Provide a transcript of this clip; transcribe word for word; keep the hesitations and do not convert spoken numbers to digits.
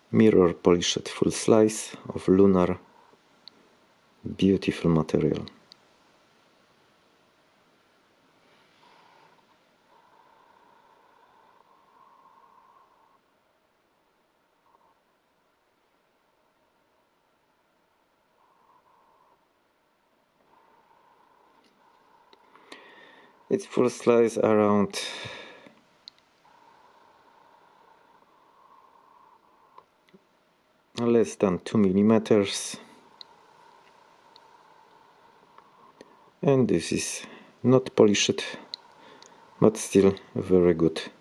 mirror polished full slice of lunar, beautiful material. Its full slice around less than two millimeters, and this is not polished but still very good